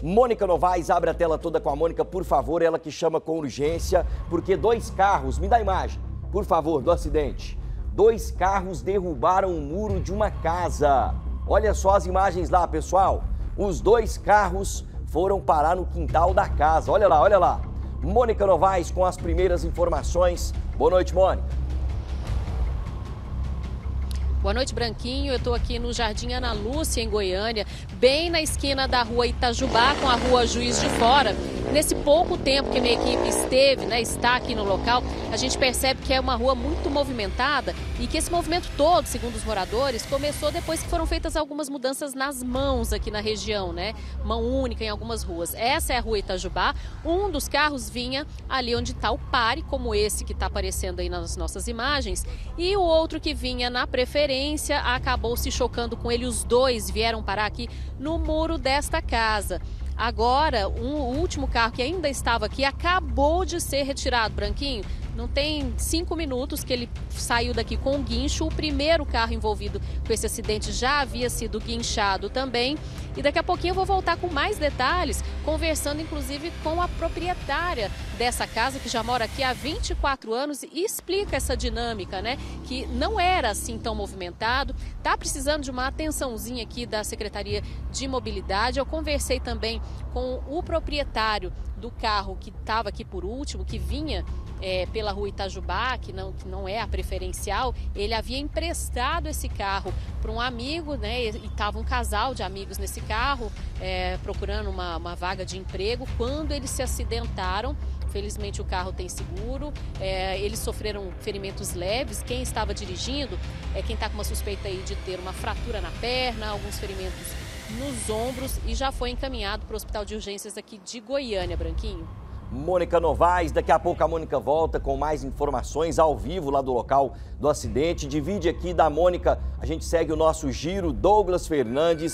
Mônica Novaes, abre a tela toda com a Mônica, por favor, ela que chama com urgência, porque dois carros, me dá a imagem, por favor, do acidente. Dois carros derrubaram o muro de uma casa. Olha só as imagens lá, pessoal. Os dois carros foram parar no quintal da casa. Olha lá, olha lá. Mônica Novaes com as primeiras informações. Boa noite, Mônica. Boa noite, Branquinho. Eu estou aqui no Jardim Ana Lúcia, em Goiânia, bem na esquina da rua Itajubá com a rua Juiz de Fora. Nesse pouco tempo que minha equipe está aqui no local, a gente percebe que é uma rua muito movimentada e que esse movimento todo, segundo os moradores, começou depois que foram feitas algumas mudanças nas mãos aqui na região, né? Mão única em algumas ruas. Essa é a rua Itajubá. Um dos carros vinha ali onde está o pare, como esse que está aparecendo aí nas nossas imagens, e o outro que vinha na preferência acabou se chocando com ele. Os dois vieram parar aqui no muro desta casa. Agora, o último carro que ainda estava aqui acabou de ser retirado, Branquinho. Não tem 5 minutos que ele saiu daqui com um guincho. O primeiro carro envolvido com esse acidente já havia sido guinchado também. E daqui a pouquinho eu vou voltar com mais detalhes, conversando inclusive com a proprietária dessa casa, que já mora aqui há 24 anos, e explica essa dinâmica, né? Que não era assim tão movimentado, tá precisando de uma atençãozinha aqui da Secretaria de Mobilidade. Eu conversei também com o proprietário do carro que estava aqui por último, que vinha pela rua Itajubá, que não é a preferencial. Ele havia emprestado esse carro para um amigo, né? E estava um casal de amigos nesse carro, procurando uma vaga de emprego, quando eles se acidentaram. Felizmente o carro tem seguro, eles sofreram ferimentos leves. Quem estava dirigindo é quem está com uma suspeita aí de ter uma fratura na perna, alguns ferimentos nos ombros, e já foi encaminhado para o Hospital de Urgências aqui de Goiânia, Branquinho. Mônica Novaes, daqui a pouco a Mônica volta com mais informações ao vivo lá do local do acidente. Divide aqui da Mônica, a gente segue o nosso giro. Douglas Fernandes